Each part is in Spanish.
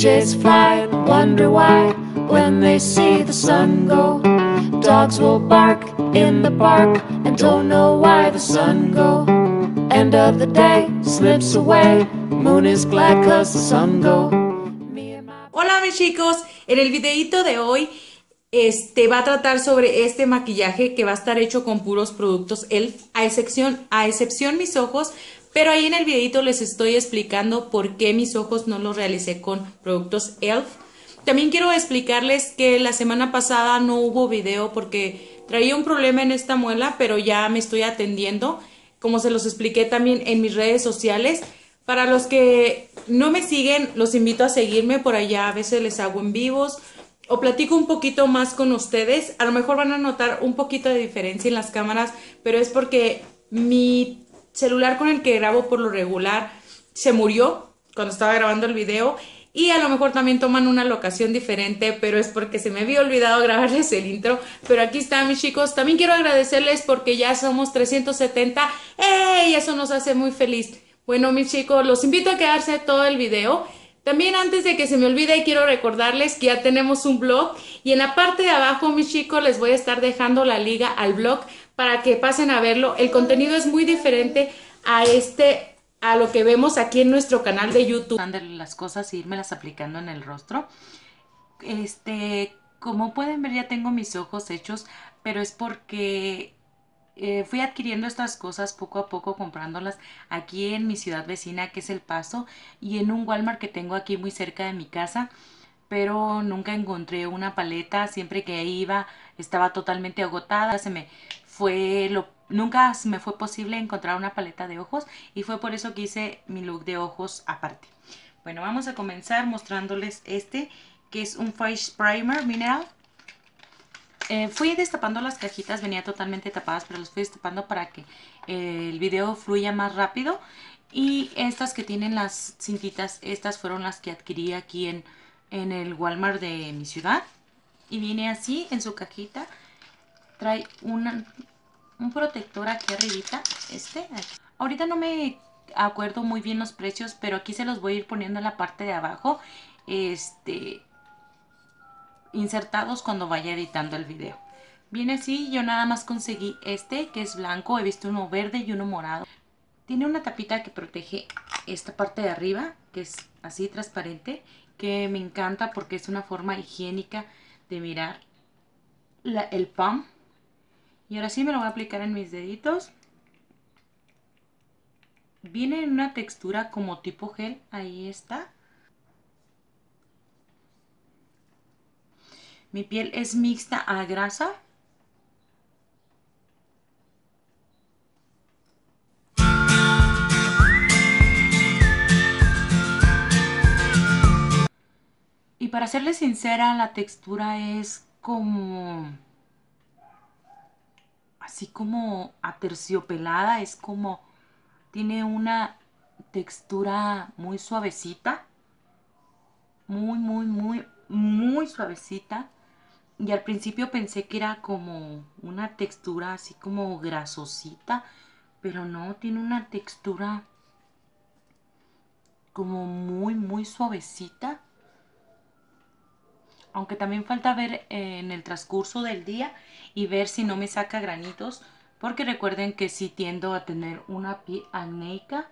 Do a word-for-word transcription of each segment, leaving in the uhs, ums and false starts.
jays fly and wonder why when they see the sun go. Dogs will bark in the park and don't know why the sun go. End of the day slips away. Moon is glad cause the sun go. Hola mis chicos, en el videito de hoy este va a tratar sobre este maquillaje que va a estar hecho con puros productos E L F, a excepción, a excepción mis ojos, pero ahí en el videito les estoy explicando por qué mis ojos no los realicé con productos E L F. También quiero explicarles que la semana pasada no hubo video porque traía un problema en esta muela, pero ya me estoy atendiendo, como se los expliqué también en mis redes sociales. Para los que no me siguen, los invito a seguirme por allá, a veces les hago en vivos o platico un poquito más con ustedes. A lo mejor van a notar un poquito de diferencia en las cámaras, pero es porque mi celular con el que grabo por lo regular se murió cuando estaba grabando el video y a lo mejor también toman una locación diferente, pero es porque se me había olvidado grabarles el intro. Pero aquí están mis chicos. También quiero agradecerles porque ya somos trescientos setenta. ¡Ey! Eso nos hace muy feliz. Bueno mis chicos, los invito a quedarse todo el video. También antes de que se me olvide quiero recordarles que ya tenemos un blog y en la parte de abajo mis chicos les voy a estar dejando la liga al blog para que pasen a verlo. El contenido es muy diferente a este a lo que vemos aquí en nuestro canal de YouTube. Las cosas e irmelas aplicando en el rostro. Este, como pueden ver ya tengo mis ojos hechos, pero es porque Eh, fui adquiriendo estas cosas poco a poco, comprándolas aquí en mi ciudad vecina que es El Paso y en un Walmart que tengo aquí muy cerca de mi casa, pero nunca encontré una paleta. Siempre que iba estaba totalmente agotada, se me fue lo, nunca se me fue posible encontrar una paleta de ojos y fue por eso que hice mi look de ojos aparte. Bueno, vamos a comenzar mostrándoles este que es un Face Primer Mineral. Eh, fui destapando las cajitas, venía totalmente tapadas, pero las fui destapando para que eh, el video fluya más rápido. Y estas que tienen las cintitas, estas fueron las que adquirí aquí en, en el Walmart de mi ciudad. Y viene así en su cajita. Trae una, un protector aquí arribita, este. Aquí. Ahorita no me acuerdo muy bien los precios, pero aquí se los voy a ir poniendo en la parte de abajo. Este... insertados cuando vaya editando el video. Viene así, yo nada más conseguí este que es blanco, he visto uno verde y uno morado. Tiene una tapita que protege esta parte de arriba, que es así transparente, que me encanta porque es una forma higiénica de mirar la, el palm. Y ahora sí me lo voy a aplicar en mis deditos. Viene en una textura como tipo gel, ahí está. Mi piel es mixta a grasa. Y para serles sincera, la textura es como... así como aterciopelada, es como... tiene una textura muy suavecita. Muy, muy, muy, muy suavecita. Y al principio pensé que era como una textura así como grasosita, pero no, tiene una textura como muy, muy suavecita. Aunque también falta ver eh, en el transcurso del día y ver si no me saca granitos, porque recuerden que sí tiendo a tener una piel acnéica.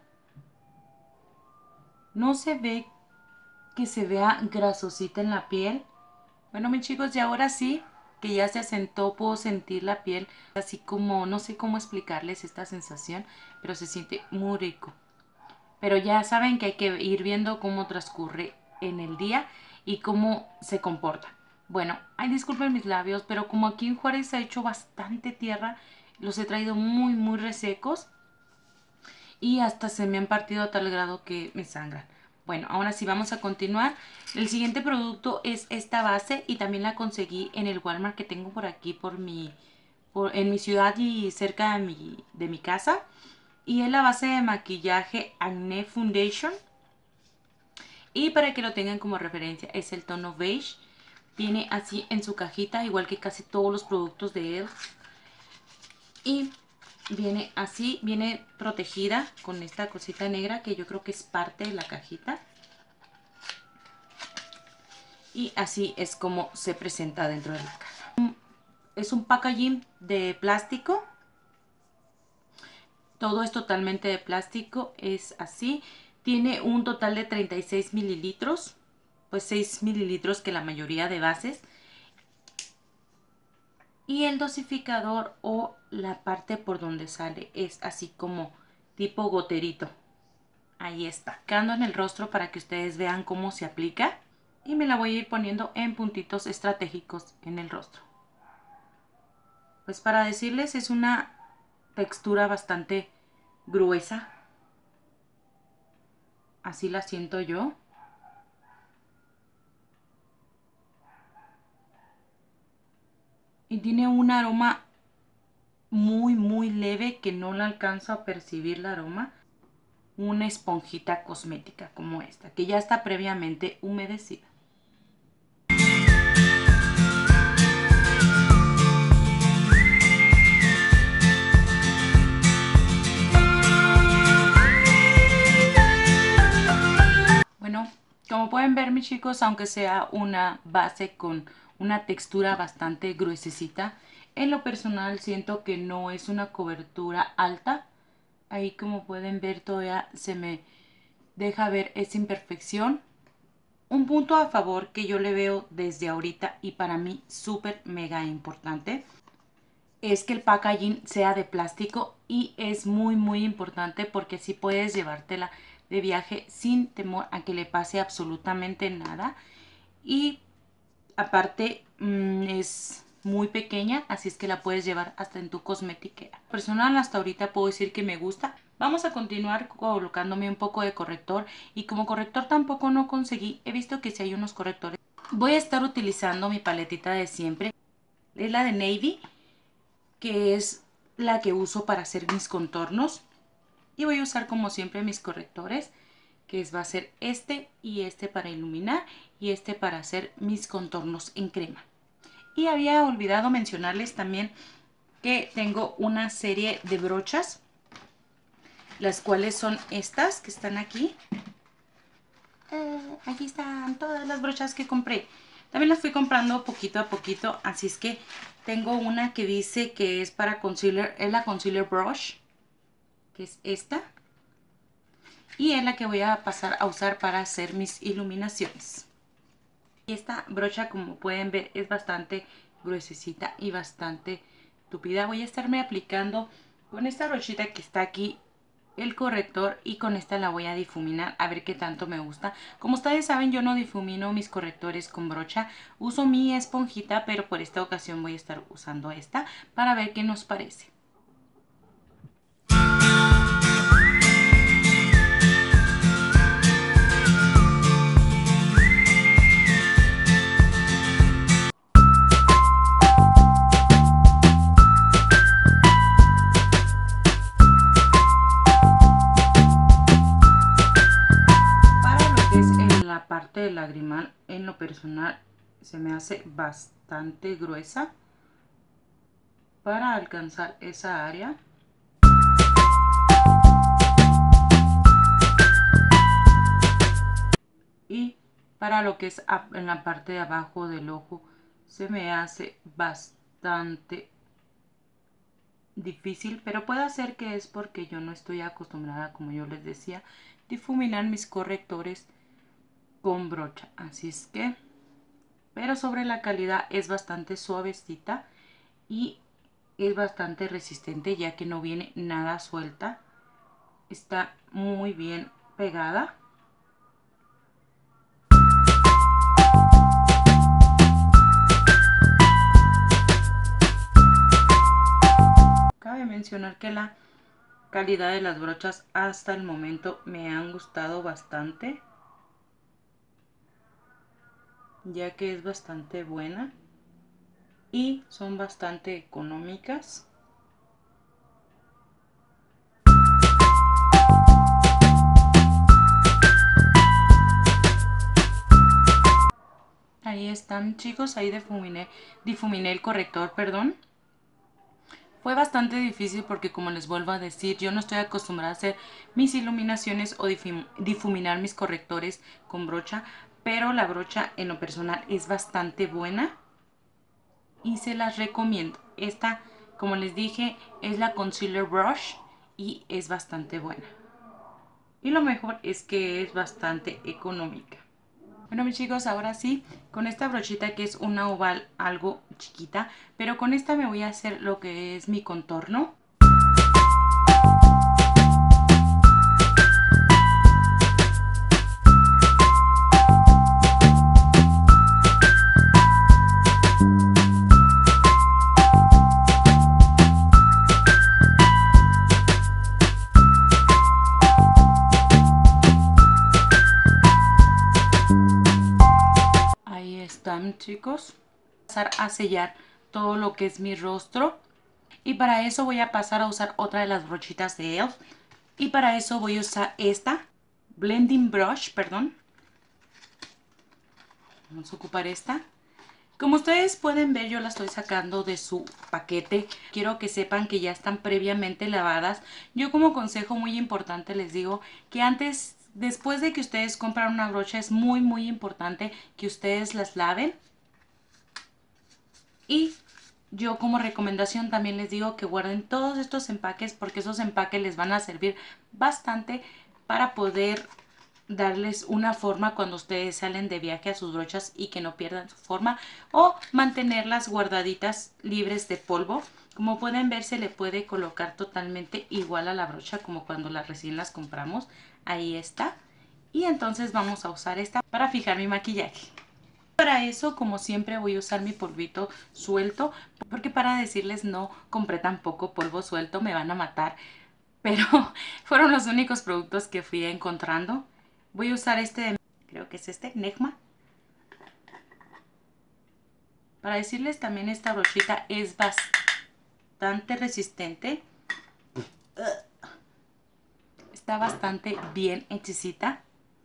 No se ve que se vea grasosita en la piel. Bueno mis chicos, y ahora sí que ya se asentó, puedo sentir la piel así como, no sé cómo explicarles esta sensación, pero se siente muy rico. Pero ya saben que hay que ir viendo cómo transcurre en el día y cómo se comporta. Bueno, ay, disculpen mis labios, pero como aquí en Juárez se ha hecho bastante tierra, los he traído muy, muy resecos y hasta se me han partido a tal grado que me sangran. Bueno, ahora sí vamos a continuar. El siguiente producto es esta base y también la conseguí en el Walmart que tengo por aquí, por mi, por, en mi ciudad y cerca de mi, de mi casa. Y es la base de maquillaje Acne Foundation. Y para que lo tengan como referencia es el tono beige. Viene así en su cajita, igual que casi todos los productos de E L F. Y viene así, viene protegida con esta cosita negra que yo creo que es parte de la cajita. Y así es como se presenta dentro de la caja. Es un packaging de plástico. Todo es totalmente de plástico, es así. Tiene un total de treinta y seis mililitros, pues seis mililitros que la mayoría de bases. Y el dosificador o la parte por donde sale es así como tipo goterito. Ahí está. Aplicando en el rostro para que ustedes vean cómo se aplica. Y me la voy a ir poniendo en puntitos estratégicos en el rostro. Pues para decirles, es una textura bastante gruesa. Así la siento yo. Y tiene un aroma muy muy leve que no la alcanzo a percibir el aroma. Una esponjita cosmética como esta, que ya está previamente humedecida. Bueno, como pueden ver mis chicos, aunque sea una base con una textura bastante gruesecita, en lo personal siento que no es una cobertura alta. Ahí como pueden ver todavía se me deja ver esa imperfección. Un punto a favor que yo le veo desde ahorita y para mí súper mega importante es que el packaging sea de plástico y es muy muy importante porque así puedes llevártela de viaje sin temor a que le pase absolutamente nada. Y aparte mmm, es muy pequeña, así es que la puedes llevar hasta en tu cosmetiquera. Personal, hasta ahorita puedo decir que me gusta. Vamos a continuar colocándome un poco de corrector y como corrector tampoco no conseguí, he visto que si hay unos correctores. Voy a estar utilizando mi paletita de siempre, es la de Navy, que es la que uso para hacer mis contornos. Y voy a usar como siempre mis correctores, que es, va a ser este y este para iluminar y este para hacer mis contornos en crema. Y había olvidado mencionarles también que tengo una serie de brochas, las cuales son estas que están aquí. Eh, aquí están todas las brochas que compré. También las fui comprando poquito a poquito, así es que tengo una que dice que es para concealer, es la concealer brush, que es esta. Y es la que voy a pasar a usar para hacer mis iluminaciones. Y esta brocha, como pueden ver, es bastante gruesecita y bastante tupida. Voy a estarme aplicando con esta brochita que está aquí el corrector y con esta la voy a difuminar a ver qué tanto me gusta. Como ustedes saben, yo no difumino mis correctores con brocha, uso mi esponjita, pero por esta ocasión voy a estar usando esta para ver qué nos parece. Parte del lagrimal en lo personal se me hace bastante gruesa para alcanzar esa área. Y para lo que es en la parte de abajo del ojo se me hace bastante difícil, pero puede ser que es porque yo no estoy acostumbrada, como yo les decía, difuminar mis correctores con brocha, así es que, pero sobre la calidad es bastante suavecita y es bastante resistente ya que no viene nada suelta, está muy bien pegada. Cabe mencionar que la calidad de las brochas hasta el momento me han gustado bastante, ya que es bastante buena y son bastante económicas. Ahí están chicos, ahí difuminé, difuminé el corrector, perdón. Fue bastante difícil porque, como les vuelvo a decir, yo no estoy acostumbrada a hacer mis iluminaciones o difuminar mis correctores con brocha, pero la brocha en lo personal es bastante buena y se las recomiendo. Esta, como les dije, es la Concealer Brush y es bastante buena. Y lo mejor es que es bastante económica. Bueno, mis chicos, ahora sí, con esta brochita que es una oval algo chiquita, pero con esta me voy a hacer lo que es mi contorno. Ahí están, chicos. Voy a pasar a sellar todo lo que es mi rostro. Y para eso voy a pasar a usar otra de las brochitas de E L F. Y para eso voy a usar esta Blending Brush, perdón. Vamos a ocupar esta. Como ustedes pueden ver, yo la estoy sacando de su paquete. Quiero que sepan que ya están previamente lavadas. Yo como consejo muy importante les digo que antes, después de que ustedes compran una brocha, es muy muy importante que ustedes las laven. Y yo como recomendación también les digo que guarden todos estos empaques porque esos empaques les van a servir bastante para poder darles una forma cuando ustedes salen de viaje a sus brochas y que no pierdan su forma, o mantenerlas guardaditas libres de polvo. Como pueden ver, se le puede colocar totalmente igual a la brocha como cuando las recién las compramos. Ahí está. Y entonces vamos a usar esta para fijar mi maquillaje. Para eso, como siempre, voy a usar mi polvito suelto, porque para decirles no compré tampoco polvo suelto, me van a matar, pero fueron los únicos productos que fui encontrando. Voy a usar este, de, creo que es este, Negma. Para decirles también, esta brochita es bastante resistente. Está bastante bien hechicita.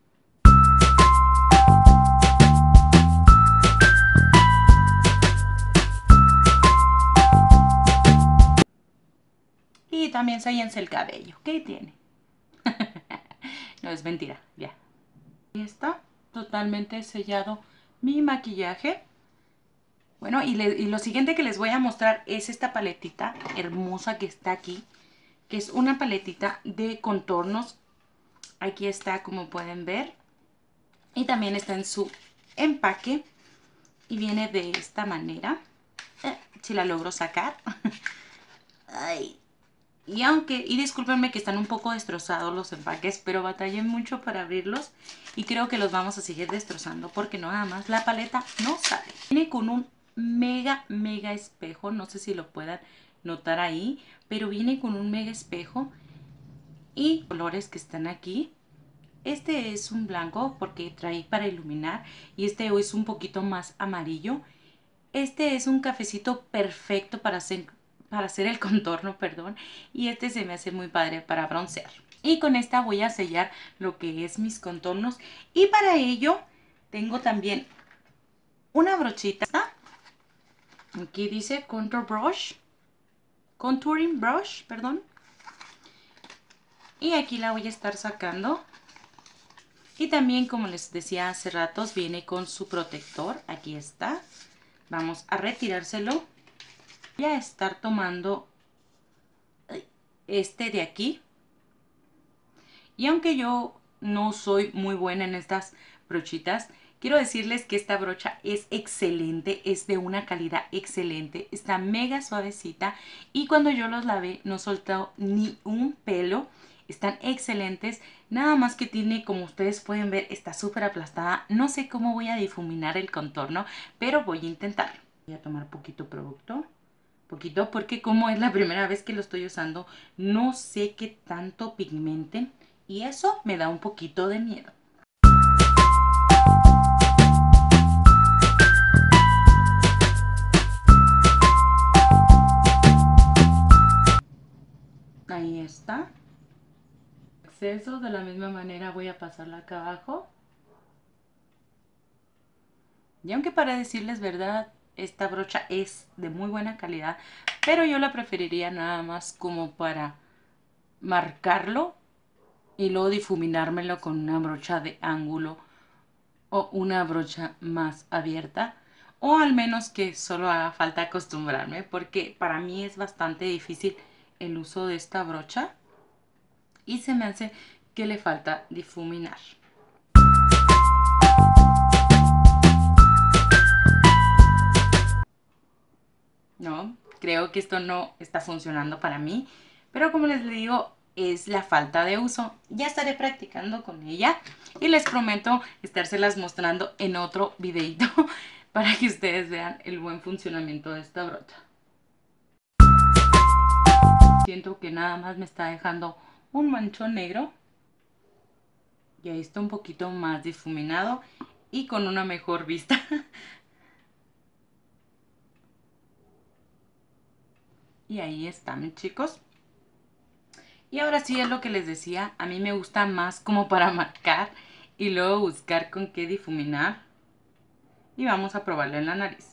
Y también séllense el cabello. ¿Qué tiene? No, es mentira, ya. Ahí está, totalmente sellado mi maquillaje. Bueno, y, le, y lo siguiente que les voy a mostrar es esta paletita hermosa que está aquí, que es una paletita de contornos. Aquí está, como pueden ver. Y también está en su empaque. Y viene de esta manera. Eh, si la logro sacar. Ay. Y aunque, y discúlpenme que están un poco destrozados los empaques, pero batallé mucho para abrirlos. Y creo que los vamos a seguir destrozando porque no, nada más la paleta no sale. Viene con un mega, mega espejo. No sé si lo puedan notar ahí, pero viene con un mega espejo. Y colores que están aquí. Este es un blanco porque trae para iluminar. Y este es un poquito más amarillo. Este es un cafecito perfecto para hacer, para hacer el contorno, perdón. Y este se me hace muy padre para broncear. Y con esta voy a sellar lo que es mis contornos. Y para ello tengo también una brochita. Aquí dice Contour Brush. Contouring Brush, perdón. Y aquí la voy a estar sacando. Y también, como les decía hace ratos, viene con su protector. Aquí está. Vamos a retirárselo. Voy a estar tomando este de aquí. Y aunque yo no soy muy buena en estas brochitas, quiero decirles que esta brocha es excelente, es de una calidad excelente, está mega suavecita y cuando yo los lavé no soltó ni un pelo. Están excelentes, nada más que tiene, como ustedes pueden ver, está súper aplastada. No sé cómo voy a difuminar el contorno, pero voy a intentarlo. Voy a tomar poquito producto, poquito, porque como es la primera vez que lo estoy usando, no sé qué tanto pigmenten y eso me da un poquito de miedo. Ahí está. Exceso, de la misma manera voy a pasarla acá abajo. Y aunque para decirles verdad, esta brocha es de muy buena calidad, pero yo la preferiría nada más como para marcarlo y luego difuminármelo con una brocha de ángulo o una brocha más abierta, o al menos que solo haga falta acostumbrarme, porque para mí es bastante difícil el uso de esta brocha y se me hace que le falta difuminar. No, creo que esto no está funcionando para mí, pero como les digo, es la falta de uso. Ya estaré practicando con ella y les prometo estárselas mostrando en otro videito para que ustedes vean el buen funcionamiento de esta brocha. Siento que nada más me está dejando un manchón negro y ahí está un poquito más difuminado y con una mejor vista. Y ahí están, chicos. Y ahora sí es lo que les decía, a mí me gusta más como para marcar y luego buscar con qué difuminar. Y vamos a probarlo en la nariz.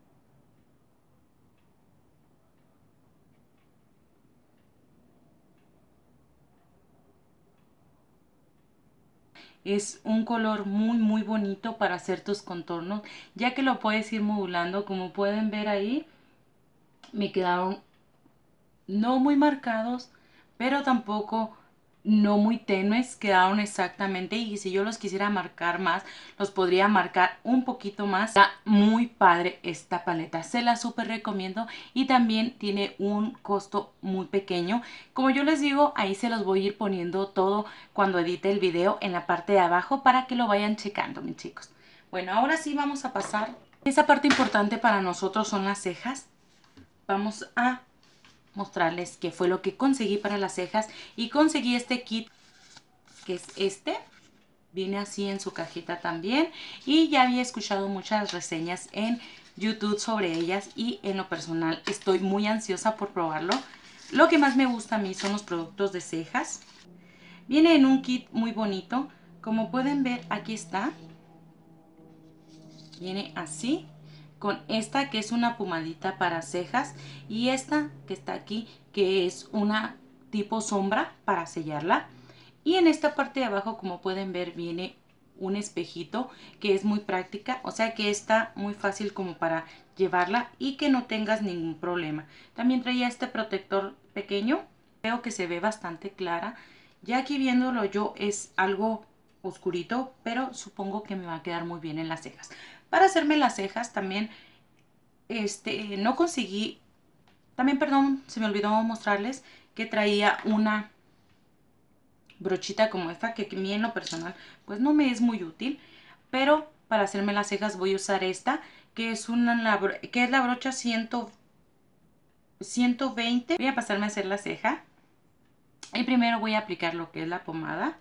Es un color muy muy bonito para hacer tus contornos, ya que lo puedes ir modulando. Como pueden ver ahí, me quedaron no muy marcados, pero tampoco no muy tenues, quedaron exactamente, y si yo los quisiera marcar más, los podría marcar un poquito más. Está muy padre esta paleta, se la súper recomiendo y también tiene un costo muy pequeño. Como yo les digo, ahí se los voy a ir poniendo todo cuando edite el video en la parte de abajo para que lo vayan checando, mis chicos. Bueno, ahora sí vamos a pasar. Esa parte importante para nosotros son las cejas. Vamos a mostrarles qué fue lo que conseguí para las cejas, y conseguí este kit que es este, viene así en su cajita también, y ya había escuchado muchas reseñas en YouTube sobre ellas y en lo personal estoy muy ansiosa por probarlo. Lo que más me gusta a mí son los productos de cejas. Viene en un kit muy bonito, como pueden ver aquí está, viene así, con esta que es una pomadita para cejas y esta que está aquí que es una tipo sombra para sellarla. Y en esta parte de abajo, como pueden ver, viene un espejito que es muy práctica, o sea que está muy fácil como para llevarla y que no tengas ningún problema. También traía este protector pequeño, creo que se ve bastante clara. Ya aquí viéndolo yo es algo oscurito, pero supongo que me va a quedar muy bien en las cejas. Para hacerme las cejas también este no conseguí, también perdón, se me olvidó mostrarles que traía una brochita como esta, que a mí en lo personal pues no me es muy útil, pero para hacerme las cejas voy a usar esta, que es una que es la brocha ciento veinte. Voy a pasarme a hacer la ceja y primero voy a aplicar lo que es la pomada.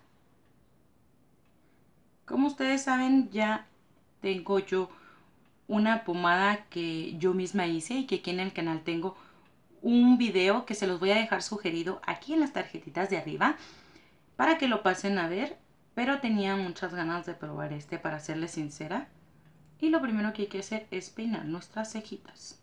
Como ustedes saben, ya tengo yo una pomada que yo misma hice y que aquí en el canal tengo un video que se los voy a dejar sugerido aquí en las tarjetitas de arriba para que lo pasen a ver, pero tenía muchas ganas de probar este, para serles sincera. Y lo primero que hay que hacer es peinar nuestras cejitas.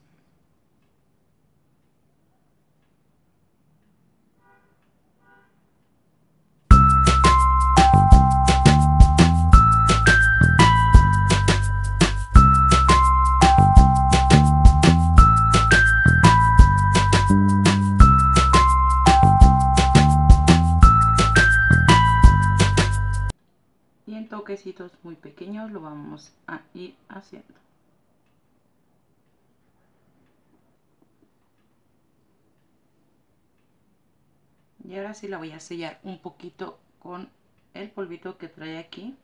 Y en toquecitos muy pequeños lo vamos a ir haciendo. Y ahora sí la voy a sellar un poquito con el polvito que trae aquí.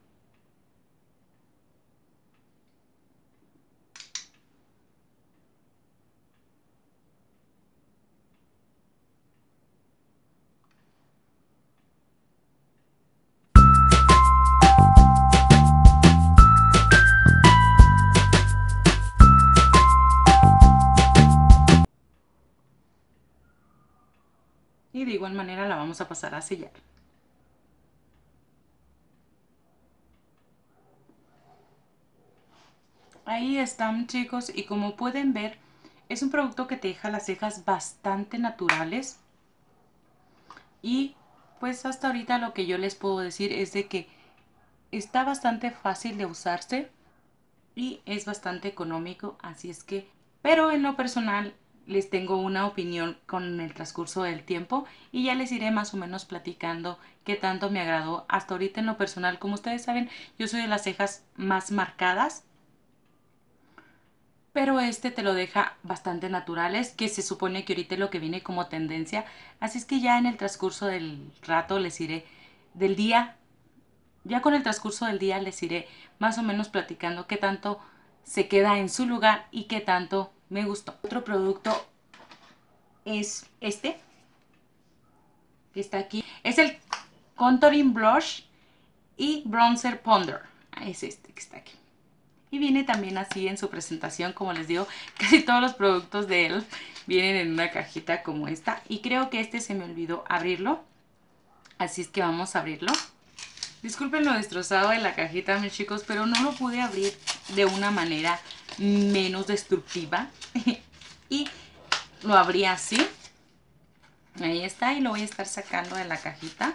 Y de igual manera la vamos a pasar a sellar. Ahí están, chicos, y como pueden ver es un producto que te deja las cejas bastante naturales. Y pues hasta ahorita lo que yo les puedo decir es de que está bastante fácil de usarse y es bastante económico, así es que, pero en lo personal les tengo una opinión con el transcurso del tiempo y ya les iré más o menos platicando qué tanto me agradó hasta ahorita en lo personal. Como ustedes saben, yo soy de las cejas más marcadas, pero este te lo deja bastante naturales, que se supone que ahorita es lo que viene como tendencia, así es que ya en el transcurso del rato les iré del día, ya con el transcurso del día les iré más o menos platicando qué tanto se queda en su lugar y qué tanto me gustó. Otro producto es este, que está aquí. Es el Contouring Blush y Bronzer Ponder. Es este que está aquí. Y viene también así en su presentación, como les digo, casi todos los productos de E L F vienen en una cajita como esta. Y creo que este se me olvidó abrirlo, así es que vamos a abrirlo. Disculpen lo destrozado de la cajita, mis chicos, pero no lo pude abrir de una manera menos destructiva. Y lo abrí así. Ahí está, y lo voy a estar sacando de la cajita.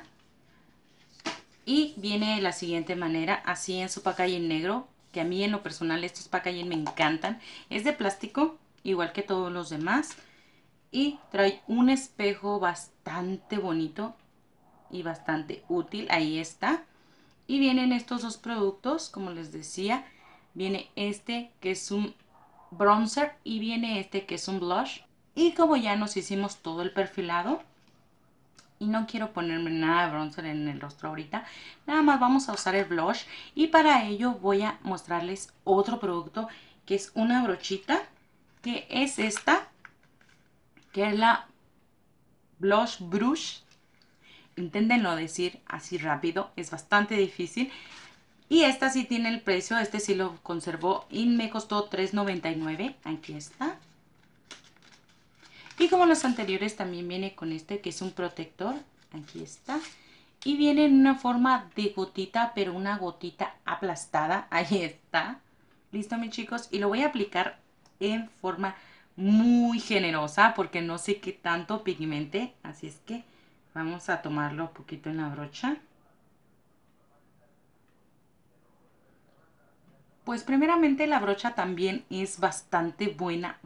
Y viene de la siguiente manera, así en su packaging negro, que a mí en lo personal estos packaging me encantan. Es de plástico, igual que todos los demás. Y trae un espejo bastante bonito y bastante útil. Ahí está. Y vienen estos dos productos, como les decía. Viene este que es un bronzer y viene este que es un blush. Y como ya nos hicimos todo el perfilado y no quiero ponerme nada de bronzer en el rostro ahorita, nada más vamos a usar el blush. Y para ello voy a mostrarles otro producto que es una brochita, que es esta, que es la Blush Brush. Inténtenlo decir así rápido, es bastante difícil. Y esta sí tiene el precio, este sí lo conservó y me costó tres noventa y nueve. Aquí está. Y como los anteriores también viene con este que es un protector. Aquí está. Y viene en una forma de gotita, pero una gotita aplastada. Ahí está. Listo, mis chicos. Y lo voy a aplicar en forma muy generosa porque no sé qué tanto pigmente. Así es que vamos a tomarlo un poquito en la brocha. Pues primeramente la brocha también es bastante buena.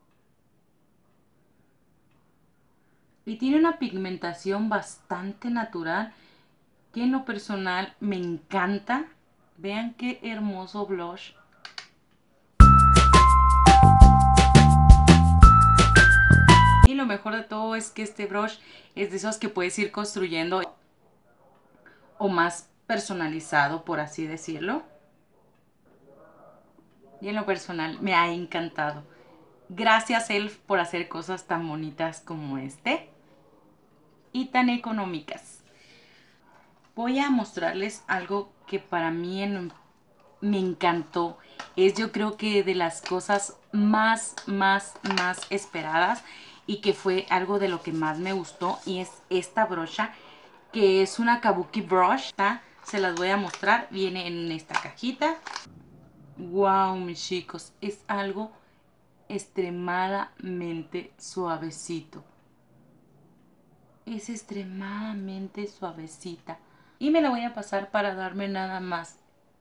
Y tiene una pigmentación bastante natural que en lo personal me encanta. Vean qué hermoso blush. Y lo mejor de todo es que este brush es de esos que puedes ir construyendo o más personalizado, por así decirlo. Y en lo personal me ha encantado. Gracias, E L F, por hacer cosas tan bonitas como este y tan económicas. Voy a mostrarles algo que para mí en, me encantó. Es yo creo que de las cosas más, más, más esperadas y que fue algo de lo que más me gustó. Y es esta brocha, que es una Kabuki Brush. ¿Tá? Se las voy a mostrar. Viene en esta cajita. Wow, mis chicos, es algo extremadamente suavecito. Es extremadamente suavecita. Y me la voy a pasar para darme nada más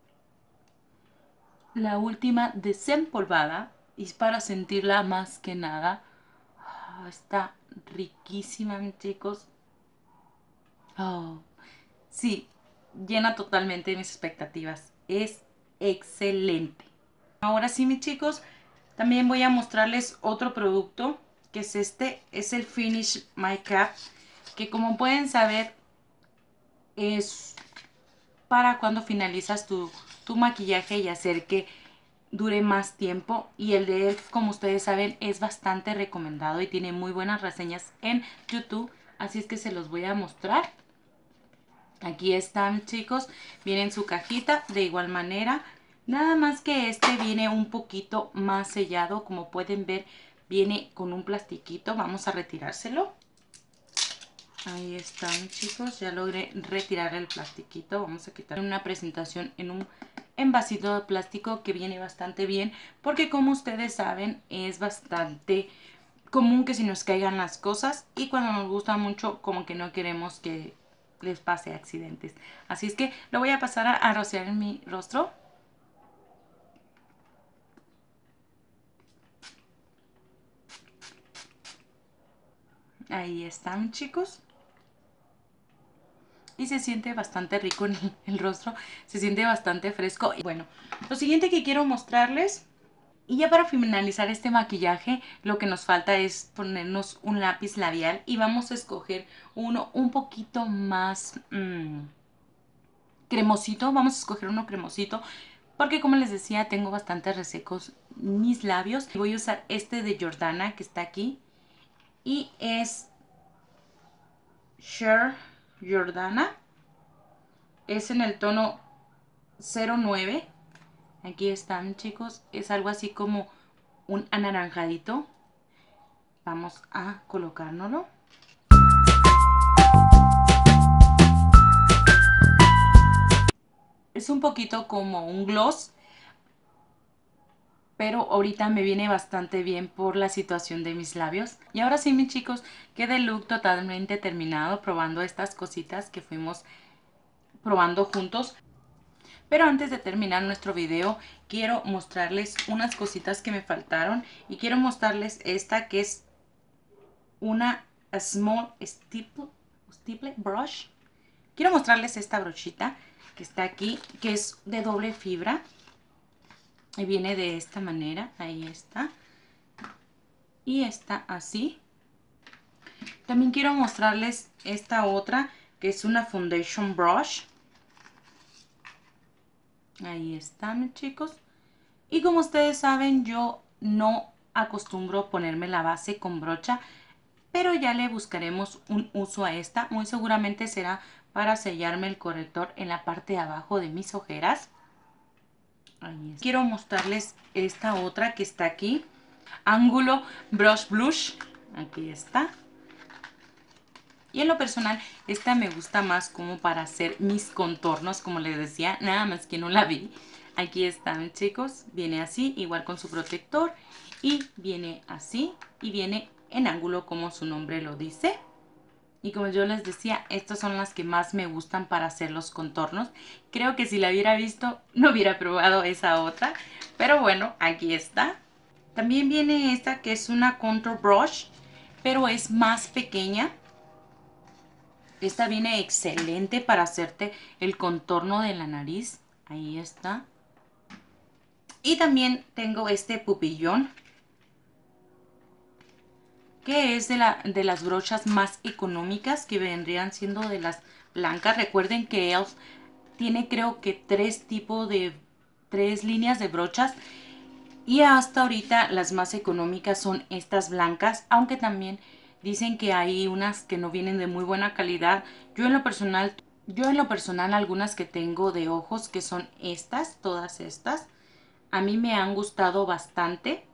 la última desempolvada. Y para sentirla más que nada. Oh, está riquísima, mis chicos. Oh, sí, llena totalmente mis expectativas. Es excelente. Ahora sí, mis chicos, también voy a mostrarles otro producto, que es este. Es el Finish Makeup, que como pueden saber es para cuando finalizas tu, tu maquillaje y hacer que dure más tiempo. Y el de E L F, como ustedes saben, es bastante recomendado y tiene muy buenas reseñas en YouTube. Así es que se los voy a mostrar. Aquí están, chicos. Viene en su cajita de igual manera. Nada más que este viene un poquito más sellado. Como pueden ver, viene con un plastiquito. Vamos a retirárselo. Ahí están, chicos, ya logré retirar el plastiquito. Vamos a quitar una presentación en un envasito de plástico que viene bastante bien, porque como ustedes saben es bastante común que se nos caigan las cosas y cuando nos gusta mucho como que no queremos que les pase accidentes. Así es que lo voy a pasar a, a rociar en mi rostro. Ahí están, chicos. Y se siente bastante rico en el, el rostro. Se siente bastante fresco. Y bueno, lo siguiente que quiero mostrarles. Y ya para finalizar este maquillaje, lo que nos falta es ponernos un lápiz labial. Y vamos a escoger uno un poquito más mmm, cremosito. Vamos a escoger uno cremosito. Porque como les decía, tengo bastante resecos mis labios. Voy a usar este de Jordana que está aquí. Y es Sheer Jordana. Es en el tono cero nueve. Aquí están, chicos. Es algo así como un anaranjadito. Vamos a colocárnoslo. Es un poquito como un gloss, pero ahorita me viene bastante bien por la situación de mis labios. Y ahora sí, mis chicos, queda el look totalmente terminado probando estas cositas que fuimos probando juntos. Pero antes de terminar nuestro video, quiero mostrarles unas cositas que me faltaron. Y quiero mostrarles esta que es una Small Stipple, Stipple Brush. Quiero mostrarles esta brochita que está aquí, que es de doble fibra. Y viene de esta manera, ahí está. Y está así. También quiero mostrarles esta otra, que es una Foundation Brush. Ahí están, chicos. Y como ustedes saben, yo no acostumbro ponerme la base con brocha, pero ya le buscaremos un uso a esta. Muy seguramente será para sellarme el corrector en la parte de abajo de mis ojeras. Ahí quiero mostrarles esta otra que está aquí. Ángulo Brush Blush. Aquí está. Y en lo personal, esta me gusta más como para hacer mis contornos, como les decía, nada más que no la vi. Aquí están, chicos. Viene así, igual con su protector. Y viene así. Y viene en ángulo, como su nombre lo dice. Y como yo les decía, estas son las que más me gustan para hacer los contornos. Creo que si la hubiera visto, no hubiera probado esa otra. Pero bueno, aquí está. También viene esta que es una Contour Brush, pero es más pequeña. Esta viene excelente para hacerte el contorno de la nariz. Ahí está. Y también tengo este pupillón, que es de, la, de las brochas más económicas, que vendrían siendo de las blancas. Recuerden que E L F tiene creo que tres tipos de, tres líneas de brochas. Y hasta ahorita las más económicas son estas blancas, aunque también dicen que hay unas que no vienen de muy buena calidad. Yo en lo personal, yo en lo personal algunas que tengo de ojos, que son estas, todas estas, a mí me han gustado bastante.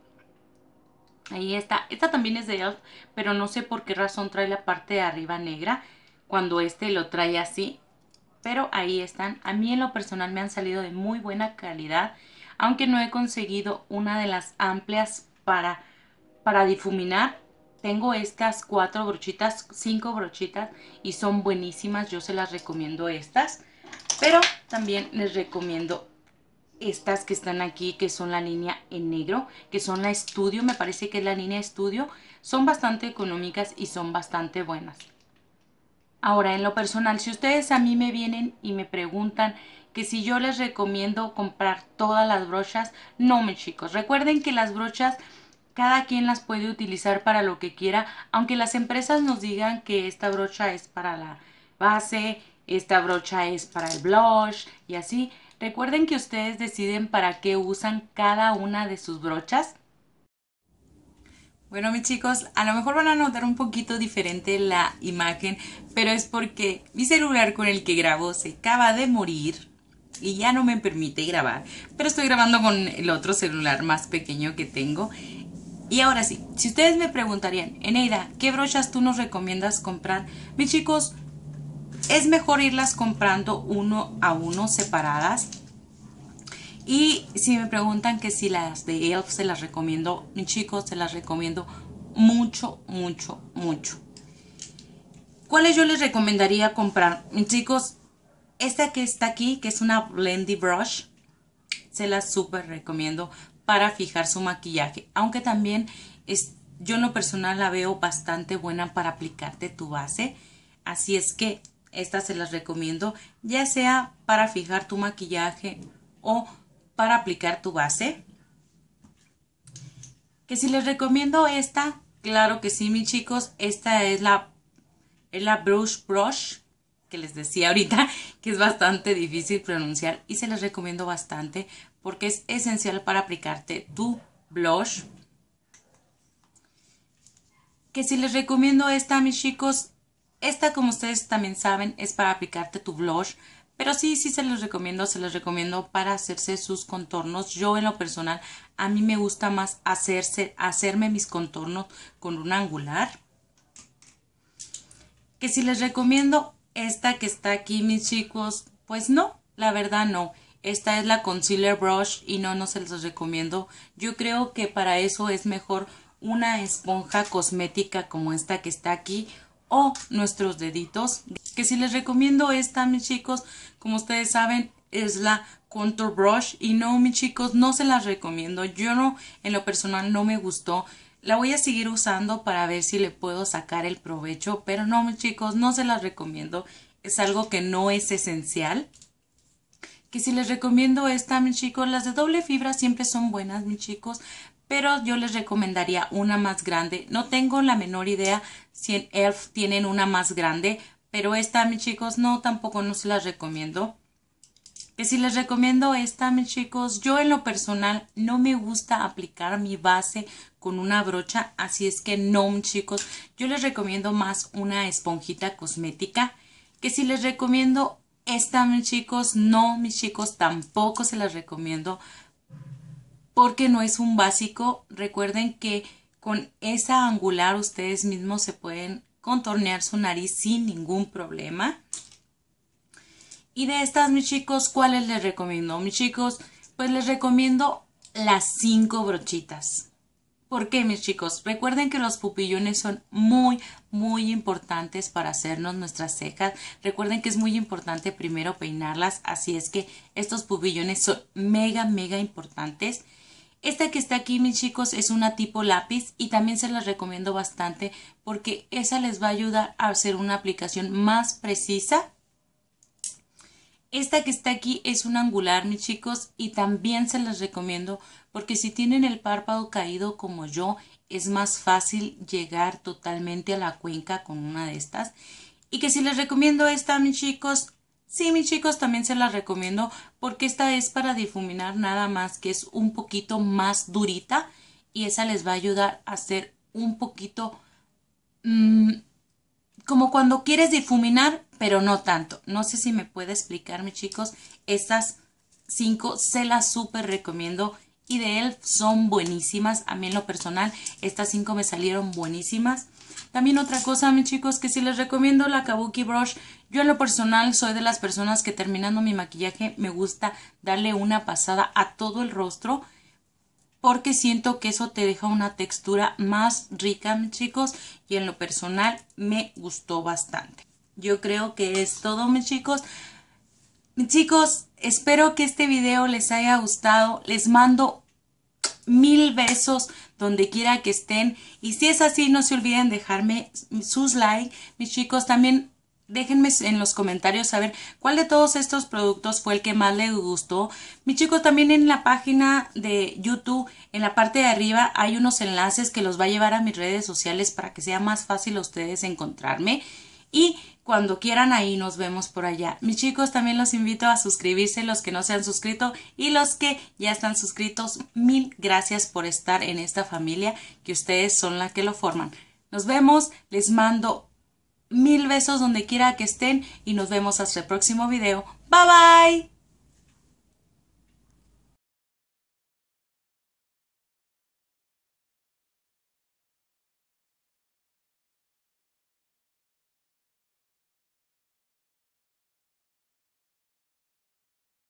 Ahí está. Esta también es de E L F, pero no sé por qué razón trae la parte de arriba negra, cuando este lo trae así. Pero ahí están. A mí en lo personal me han salido de muy buena calidad, aunque no he conseguido una de las amplias para, para difuminar. Tengo estas cuatro brochitas, cinco brochitas, y son buenísimas. Yo se las recomiendo estas. Pero también les recomiendo estas que están aquí, que son la línea en negro, que son la Estudio, me parece que es la línea Estudio. Son bastante económicas y son bastante buenas. Ahora, en lo personal, si ustedes a mí me vienen y me preguntan que si yo les recomiendo comprar todas las brochas, no, mis chicos. Recuerden que las brochas cada quien las puede utilizar para lo que quiera, aunque las empresas nos digan que esta brocha es para la base, esta brocha es para el blush y así. Recuerden que ustedes deciden para qué usan cada una de sus brochas. Bueno, mis chicos, a lo mejor van a notar un poquito diferente la imagen, pero es porque mi celular con el que grabo se acaba de morir y ya no me permite grabar. Pero estoy grabando con el otro celular más pequeño que tengo. Y ahora sí, si ustedes me preguntarían, Eneida, ¿qué brochas tú nos recomiendas comprar? Mis chicos, es mejor irlas comprando uno a uno separadas. Y si me preguntan que si las de E L F se las recomiendo, mis chicos, se las recomiendo mucho, mucho, mucho. ¿Cuáles yo les recomendaría comprar? Mis chicos, esta que está aquí, que es una Blendy Brush, se la súper recomiendo para fijar su maquillaje. Aunque también es, yo en lo personal la veo bastante buena para aplicarte tu base. Así es que esta se las recomiendo, ya sea para fijar tu maquillaje o para aplicar tu base. Que si les recomiendo esta, claro que sí, mis chicos. Esta es la, es la Brush Brush, que les decía ahorita, que es bastante difícil pronunciar. Y se les recomiendo bastante porque es esencial para aplicarte tu blush. Que si les recomiendo esta, mis chicos, esta, como ustedes también saben, es para aplicarte tu blush. Pero sí, sí se los recomiendo, se los recomiendo para hacerse sus contornos. Yo en lo personal, a mí me gusta más hacerse, hacerme mis contornos con un angular. Que si les recomiendo esta que está aquí, mis chicos, pues no, la verdad no. Esta es la Concealer Brush y no, no se los recomiendo. Yo creo que para eso es mejor una esponja cosmética como esta que está aquí o nuestros deditos. Que si les recomiendo esta, mis chicos, como ustedes saben, es la Contour Brush y no, mis chicos, no se las recomiendo. Yo no, en lo personal no me gustó. La voy a seguir usando para ver si le puedo sacar el provecho, pero no, mis chicos, no se las recomiendo. Es algo que no es esencial. Que si les recomiendo esta, mis chicos, las de doble fibra siempre son buenas, mis chicos, pero yo les recomendaría una más grande. No tengo la menor idea si en E L F tienen una más grande, pero esta, mis chicos, no, tampoco no se las recomiendo. Que si les recomiendo esta, mis chicos, yo en lo personal no me gusta aplicar mi base con una brocha, así es que no, mis chicos, yo les recomiendo más una esponjita cosmética. Que si les recomiendo esta, mis chicos, no, mis chicos, tampoco se las recomiendo porque no es un básico. Recuerden que con esa angular ustedes mismos se pueden contornear su nariz sin ningún problema. Y de estas, mis chicos, ¿cuáles les recomiendo? Mis chicos, pues les recomiendo las cinco brochitas. ¿Por qué, mis chicos? Recuerden que los pupillones son muy, muy importantes para hacernos nuestras cejas. Recuerden que es muy importante primero peinarlas, así es que estos pupillones son mega, mega importantes. Esta que está aquí, mis chicos, es una tipo lápiz y también se las recomiendo bastante porque esa les va a ayudar a hacer una aplicación más precisa. Esta que está aquí es un angular, mis chicos, y también se las recomiendo porque si tienen el párpado caído como yo, es más fácil llegar totalmente a la cuenca con una de estas. Y que si les recomiendo esta, mis chicos, sí, mis chicos, también se las recomiendo porque esta es para difuminar nada más, que es un poquito más durita y esa les va a ayudar a hacer un poquito mmm, como cuando quieres difuminar, pero no tanto. No sé si me puede explicar, mis chicos. Estas cinco se las súper recomiendo y de E L F son buenísimas. A mí en lo personal, estas cinco me salieron buenísimas. También otra cosa, mis chicos, que si les recomiendo la Kabuki Brush, yo en lo personal soy de las personas que terminando mi maquillaje me gusta darle una pasada a todo el rostro porque siento que eso te deja una textura más rica, mis chicos, y en lo personal me gustó bastante. Yo creo que es todo, mis chicos. Mis chicos, espero que este video les haya gustado. Les mando mil besos donde quiera que estén. Y si es así, no se olviden dejarme sus likes. Mis chicos, también déjenme en los comentarios saber cuál de todos estos productos fue el que más les gustó. Mis chicos, también en la página de YouTube, en la parte de arriba, hay unos enlaces que los va a llevar a mis redes sociales para que sea más fácil a ustedes encontrarme. Y cuando quieran, ahí nos vemos por allá. Mis chicos, también los invito a suscribirse, los que no se han suscrito y los que ya están suscritos. Mil gracias por estar en esta familia, que ustedes son la que lo forman. Nos vemos, les mando mil besos donde quiera que estén y nos vemos hasta el próximo video. Bye bye.